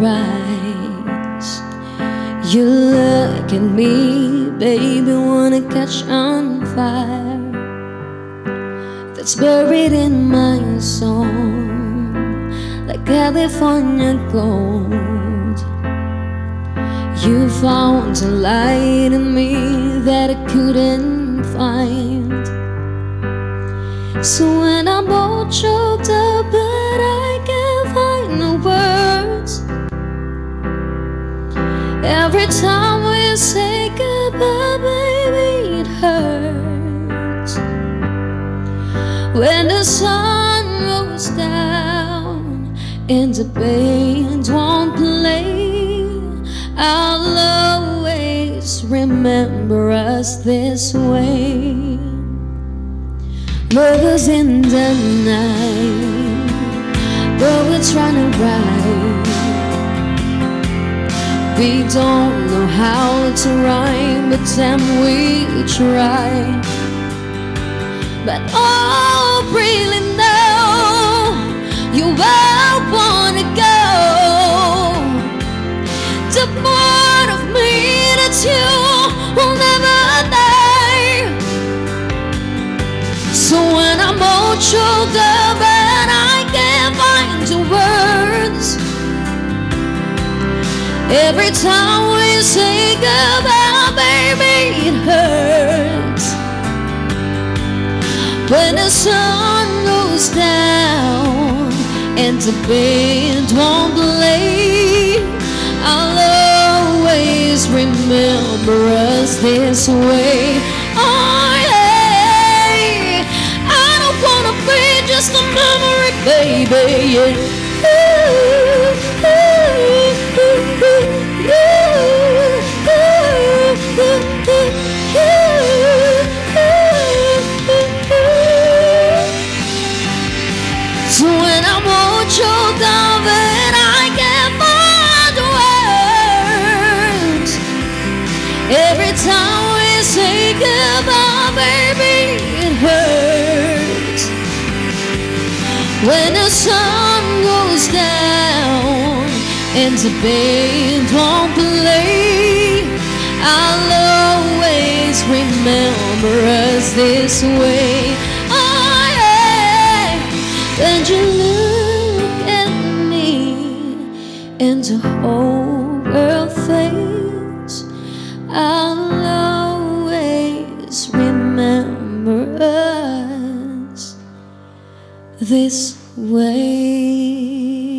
eyes. You look at me, baby, wanna catch on fire. That's buried in my soul, like California gold. You found a light in me that I couldn't find. So when I'm all choked up but I can't find the words, every time we say goodbye, baby, it hurts. When the sun goes down and the band won't play, I'll always remember us this way. Lovers in the night, but we're trying to ride. We don't know how to rhyme, but then we try. But oh, really know you will wanna go. The part of me that you will never die. So when I'm all choked up and I can't find the words, every time we say goodbye, baby, it hurts. When the sun goes down and the band won't play, I'll always remember us this way. Oh yeah, I don't wanna be just a memory, baby, yeah. So when I'm all choked up and I can't find the words, every time we say goodbye, baby, it hurts. When the sun goes down and the band won't play, I'll always remember us this way. Oh yeah, and you look at me and the whole world fades, I'll always remember us this way.